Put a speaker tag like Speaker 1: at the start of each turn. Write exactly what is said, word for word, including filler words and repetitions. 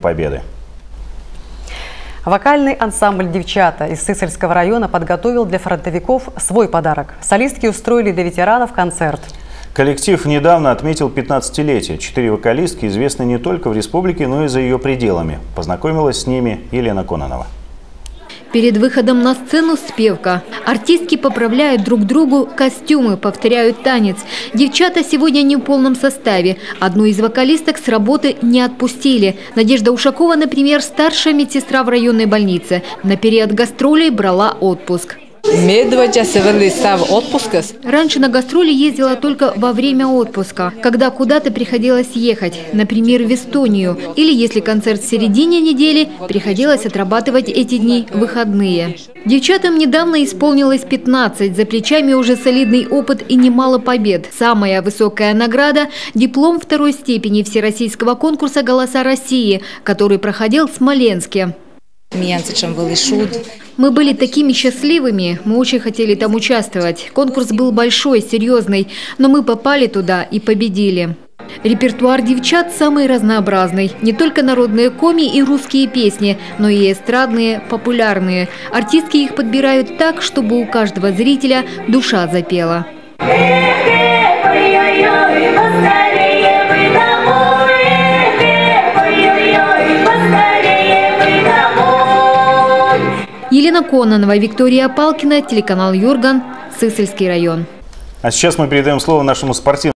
Speaker 1: победы.
Speaker 2: Вокальный ансамбль «Девчата» из Сысольского района подготовил для фронтовиков свой подарок. Солистки устроили для ветеранов концерт.
Speaker 1: Коллектив недавно отметил пятнадцатилетие. Четыре вокалистки известны не только в республике, но и за ее пределами. Познакомилась с ними Елена Кононова.
Speaker 3: Перед выходом на сцену спевка. Артистки поправляют друг другу костюмы, повторяют танец. Девчата сегодня не в полном составе. Одну из вокалисток с работы не отпустили. Надежда Ушакова, например, старшая медсестра в районной больнице. На период гастролей брала отпуск. Раньше на гастроли ездила только во время отпуска, когда куда-то приходилось ехать, например, в Эстонию. Или если концерт в середине недели, приходилось отрабатывать эти дни выходные. Девчатам недавно исполнилось пятнадцать, за плечами уже солидный опыт и немало побед. Самая высокая награда – диплом второй степени всероссийского конкурса «Голоса России», который проходил в Смоленске. Мы были такими счастливыми, мы очень хотели там участвовать. Конкурс был большой, серьезный, но мы попали туда и победили. Репертуар девчат самый разнообразный. Не только народные коми и русские песни, но и эстрадные, популярные. Артистки их подбирают так, чтобы у каждого зрителя душа запела. Елена Кононова, Виктория Палкина, телеканал Юрган, Сысольский район.
Speaker 1: А сейчас мы передаем слово нашему спортивному